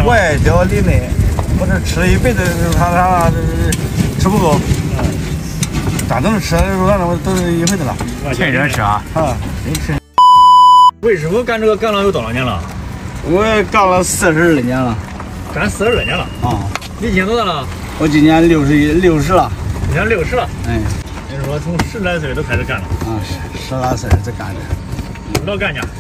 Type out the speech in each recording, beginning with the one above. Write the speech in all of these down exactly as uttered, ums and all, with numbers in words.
外焦里嫩，我这吃了一辈子，他他吃不够。嗯，咋都是吃肉丸子，我都是一回子了。 趁热吃啊！ 啊，真吃。 魏师傅干这个干了有多少年了？ 我干了四十二年了。 干四十二年了。啊，你今年多大了？ 我今年六十一六十了。 今年六十了。 哎。 你说从十来岁都开始干了？ 啊，十十来岁就干的。 老干家。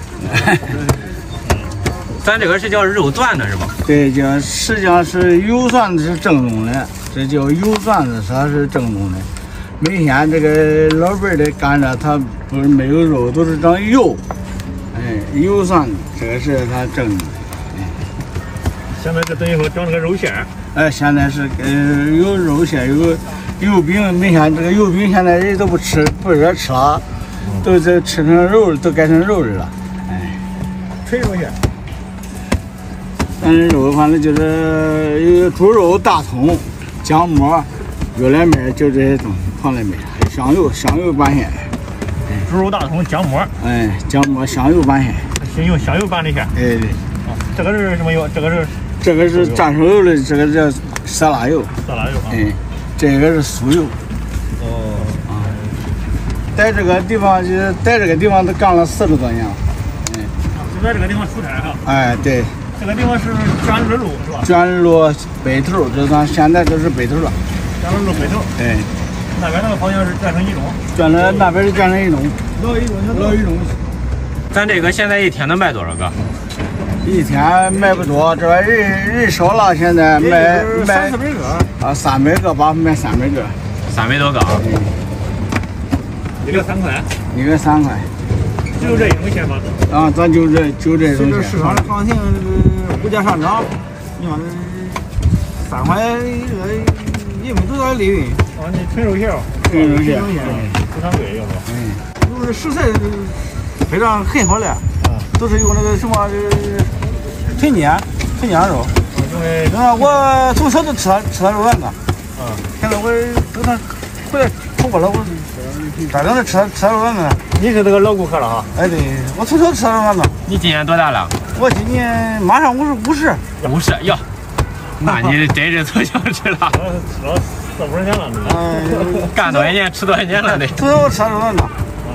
咱这个是叫肉段子是吧？ 对，叫实际上是油蒜子是正宗的，这叫油蒜子，它是正宗的。每天这个老辈的干着，它不是没有肉，都是长油。哎，油蒜子，这个是它正宗的。哎， 现在这等于说长这个肉馅。 哎，现在是呃有肉馅，有油饼。每天这个油饼现在人都不吃，不热吃了，都这吃成肉，都改成肉的了。哎， 纯肉馅。 咱这肉反正就是有猪肉、大葱、姜末、月来面，就这些东西放在面，香油、香油拌馅。 猪肉、大葱、姜末。哎， 姜末、香油拌馅。 先用香油拌的馅。 哎对。 啊，这个是什么油？这个是。 这个是蘸手油的，这个叫色拉油。 色拉油啊。 哎，这个是酥油。 哦。 啊。在这个地方就在这个地方都干了四十多年了。 哎。就在这个地方出差哈。 哎，对。 这个地方是卷儿路是吧？ 卷儿路北头，这咱现在都是北头了。 卷儿路北头。 哎。 那边那个方向是卷成一中。 卷了那边是卷成一中。 老一中， 老一中。 咱这个现在一天能卖多少个？ 一天卖不多，这边人人少了，现在卖卖三四百个。 啊，三百个吧，卖三百个。 三百多个啊。 一个三块。 一个三块。 只有这一种馅吗？ 啊，咱就这就这种馅。 这市场的行情，物价上涨，你看三块一个，也没多大利润。啊，你纯肉馅。 纯肉馅。 非常贵，要不？ 嗯。 因为食材非常很好的，啊，都是用那个什么纯筋纯筋肉。因为啊，我从小就吃它吃它肉丸子。啊。现在我都能回来出国了，我咋整的吃它吃它肉丸子？你是这个老顾客了哈？哎，对，我从小吃它肉丸子。 你今年多大了？ 我今年马上五十五十。 五十哟，那你真是从小吃了。 吃了四五十年了， 嗯，干多少年吃多少年了得。 从小我吃它肉丸子。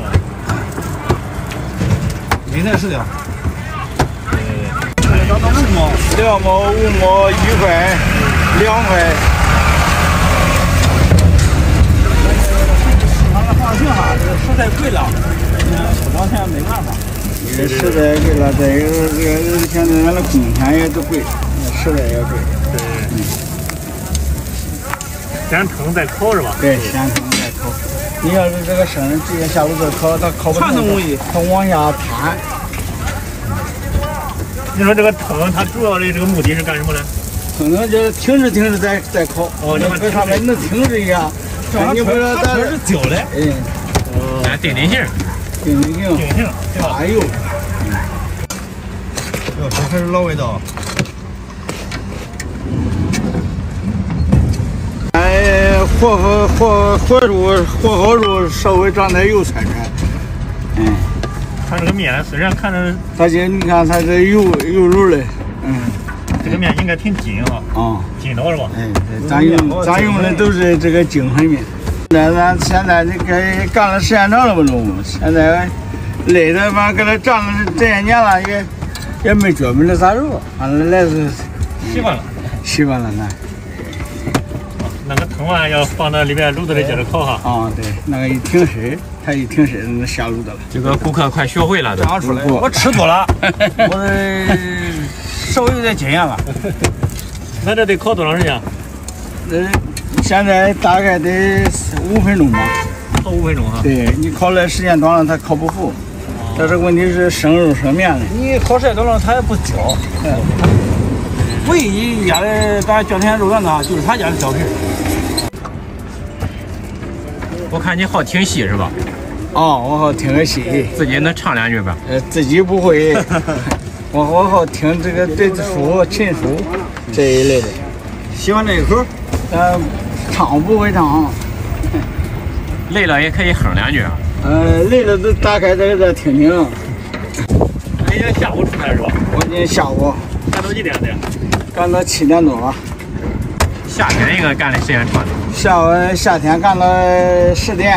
每天是的。五毛、 两毛、五毛、一块、两块。 它的行情哈，这个食材贵了，不涨钱没办法。 这个食材贵了，再一个这个现在咱的工钱也都贵，食材也贵。 对。嗯。先腾再烤是吧？ 对，先腾再烤。你要是这个生人直接下炉子烤，它烤不成，它往下摊。 你说这个腾，它主要的这个目的是干什么呢？ 腾腾就是停止停止再再烤。 哦，你搁上面能停止一下。你不说咱是焦的。 哎。 哦。 咱定定型。 定定型。 定型。 大油。 哟，这可是老味道。 哎，和和和和肉和好肉，稍微长点油穿穿。嗯。 它这个面虽然看着， 它这你看它这油油肉的，嗯。 这个面应该挺筋哈。啊。筋道是吧？ 哎，咱用咱用的都是这个精粉面。那咱现在这个干了时间长了不中，现在累的反正搁这站了这些年了，也也没觉没那啥肉，反正来是习惯了， 习惯了那。 那个腾完要放到里边炉子里接着烤哈。 啊，对，那个一停水，它一停水，那下炉子了。 这个顾客快学会了， 这样出来，我吃多了，我稍微有点经验了。那这得烤多长时间？ 呃，现在大概得五分钟吧。 烤五分钟哈。对你烤的时间短了，它烤不服。但是问题是生肉生面的。 你烤时间短了，它也不焦。嗯。唯一一家的咱叫天肉丸子就是他家的焦皮。 我看你好听戏是吧？ 哦，我好听个戏。 自己能唱两句吧？ 呃，自己不会。我我好听这个对子书、琴书这一类的。 喜欢这一口， 呃，唱不会唱。 累了也可以哼两句啊。 呃，累了都打开这个这听听。 今天下午出差是吧？ 我今天下午。 下到几点的？ 干到七点多吧。 夏天应该干的时间长。 夏夏天干到十点。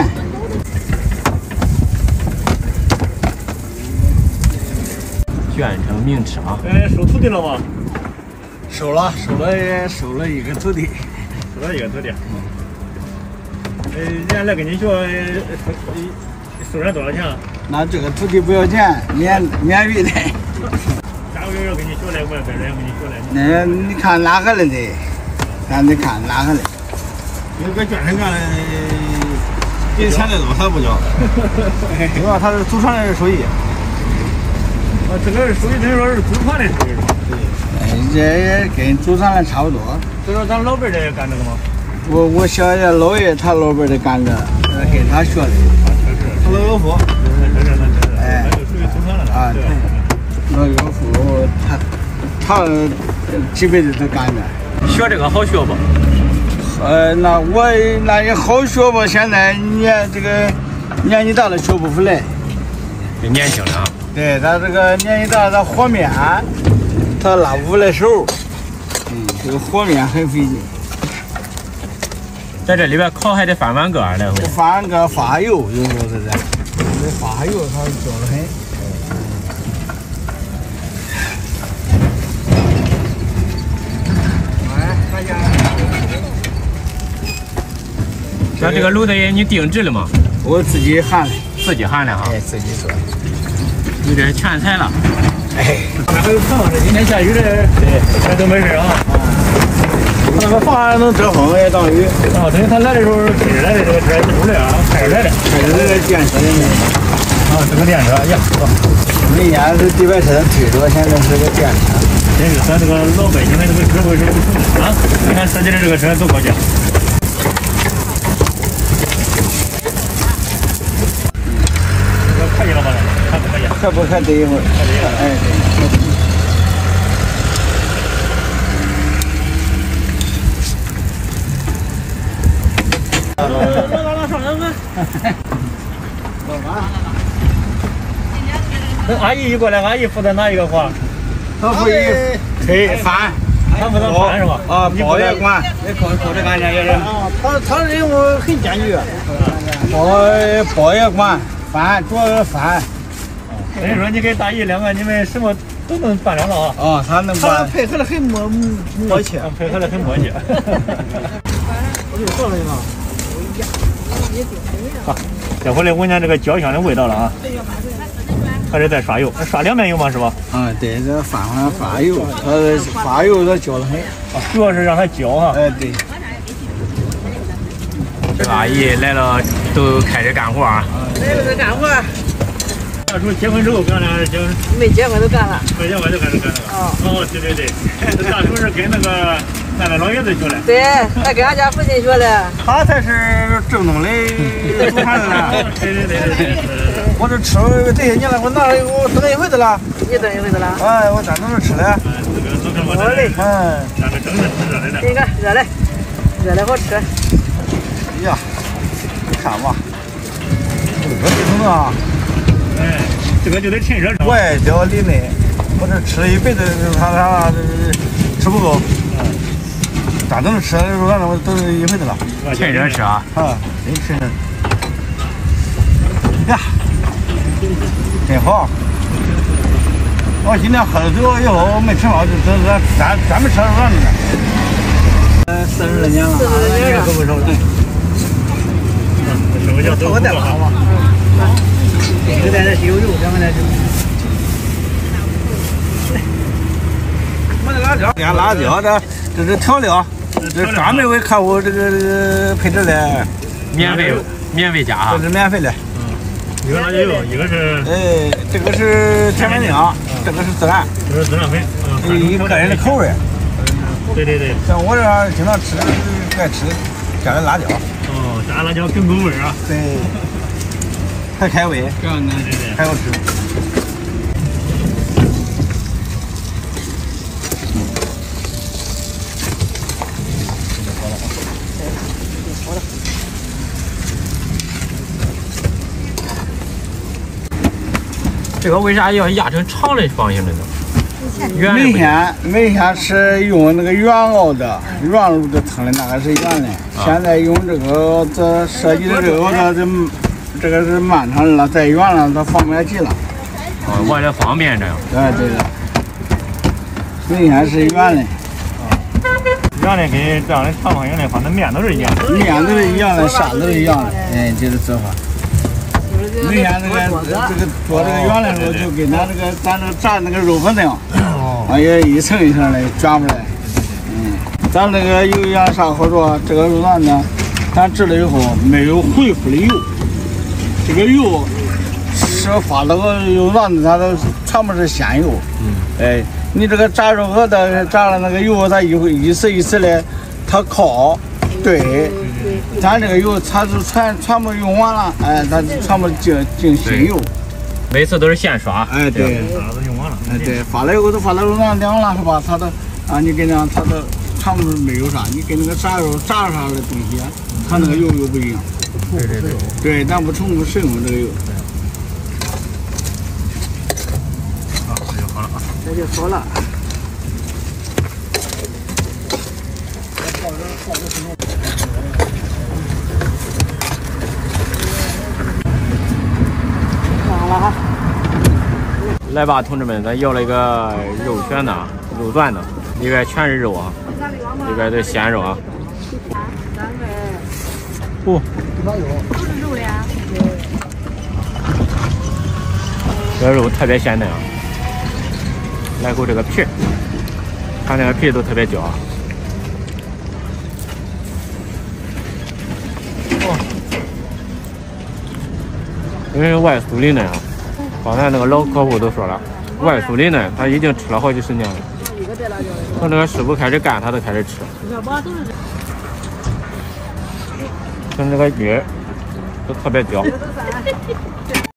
卷成明齿啊！ 哎，收徒弟了吗？ 收了，收了，收了一个徒弟， 收了一个徒弟。呃，人家来跟你学，收人多少钱？ 那这个徒弟不要钱，免免费的。 下个月要跟你学来，我也跟人家跟你学来。 那你看哪个来的？咱得看哪个来。 那个卷成干的，给钱再多他不交。因为他是祖传的手艺。啊，这个属于等于说是祖传的手艺是吧？对。 哎，这也跟祖传的差不多。 就说咱老辈儿的也干这个吗？ 我我小爷老爷他老辈儿的干这，呃，跟他学的。 啊，这是。他老岳父。这是那这是。哎。那就属于祖传了。啊，对。 老岳父他他几辈子都干着。 学这个好学不？ 呃，那我那也好学吧。现在年这个年纪大了学不出来。 就年轻的啊。 对，他这个年纪大，他和面，他拉不来手。嗯，这个和面很费劲。 在这里边烤还得翻碗个来回。 翻个发油，有时候是这，这发油它焦得很。哎，大家。 像这个炉子也你定制了吗？ 我自己焊的。 自己焊的哈。 哎，自己做。 有点全材了。 哎， 还有房子，今天下雨的，对，这都没事啊。那个房能遮风也挡雨。啊，等于他来的时候推着来的这个车，不是啊，开着来的， 开着来的电车的。 啊，是个电车呀。 人家是地板车推着，现在是个电车。 真是咱这个老百姓的这个智慧是不同的啊！你看设计的这个车多高级。可以了吧？还不可以？ 可不可得一会儿？ 可以了。 哎，对。 来来来，上来来。那阿姨一过来，阿姨负责哪一个活？ 他负责推翻， 他负责翻是吧？ 啊，包也管，那靠靠这干家也是。啊，他他任务很艰巨，包包也管，翻主要是翻。 等于说你跟大姨两个，你们什么都能办了啊？ 啊，他能办。他配合的很默默契， 配合的很默契。我就说了嘛。好，这回来闻见这个焦香的味道了啊！还是在刷油，刷两遍油吗？是吧？ 嗯，对，这翻翻发油，它发油它焦得很。 啊，主要是让它焦哈。 哎，对。 这个阿姨来了，都开始干活啊。 来了就干活。 大叔结婚之后干了还是结婚？ 没结婚都干了。 没结婚就开始干了。哦。哦，对对对，大叔是跟那个俺的老爷子学的。 对，他跟俺家父亲学的。 他才是正宗的祖传人呢。 对对对对对。 我这吃这些年了，我拿了我炖一回子了。 你炖一回子了？ 哎，我单独是吃的。 好嘞。 嗯。 咱们蒸的吃热的。 这个热的，热的好吃。 哎呀，看吧，这个什么啊？ 哎，这个就得趁热吃。 外焦里嫩，我这吃了一辈子，他他吃不够。嗯。单独吃的时候，反正我都是一回子了。 趁热吃啊！ 啊，真趁热。呀，真好。我今天喝了酒以后没吃饱，就专专专专门吃肉丸子呢。呃，四十来年了， 四十来年了， 可不少了。这个叫豆腐好吧？就带点西油油，咱们来吃。 我这辣椒，点辣椒，这这是调料，这是专门为客户这个这个配置的， 免费免费加哈， 这是免费的。 一个辣椒油，一个是哎，这个是甜面酱，这个是孜然， 这是孜然粉， 嗯，以个人的口味。 对对对， 像我这经常吃，爱吃加点辣椒。 哦，加辣椒更够味啊。 对，还开胃， 这样的对对， 还好吃。 这个为啥要压成长的方形的呢？ 每天每天吃用那个原熬的原卤的汤的那个是原的，现在用这个这设计的这个它这这个是漫长了，再原了它方便极了。 哦，为了方便这样。 对对的，每天是原的。 原的跟这样的长方形的话，那面都是一样的， 面都是一样的，啥都是一样的。哎，这是做法。每天那个这个做这个原的时候，就跟咱这个咱这炸那个肉粉那样，啊也一层一层的卷不来。嗯，咱这个有样啥好处？这个肉丸呢，咱制了以后没有回复的油，这个油是发那个肉丸子，它都全部是鲜油。嗯，哎，你这个炸肉和的炸了那个油，它一会一次一次的，它靠。对，咱这个油它是全全部用完了，哎，它全部进进新油， 每次都是现刷。 哎，对， 啥都用完了。 哎，对，发了以后都发到肉上凉了，是吧？它的啊，你跟那它的全部没有啥，你跟那个炸肉炸啥的东西，它那个油又不一样。 对对对。 对，咱不重复使用这个油。 好，这就好了啊。 这就好了。 来吧，同志们，咱要了一个肉旋的、肉段的，里边全是肉啊，里边都是鲜肉啊。不， 都是肉的呀。 这个肉特别鲜嫩啊，来口这个皮，看那个皮都特别焦啊。哦，因为外酥里嫩啊。刚才那个老客户都说了，外酥里嫩，他已经吃了好几十年了。从这个师傅开始干，他都开始吃。跟这个鱼都特别焦。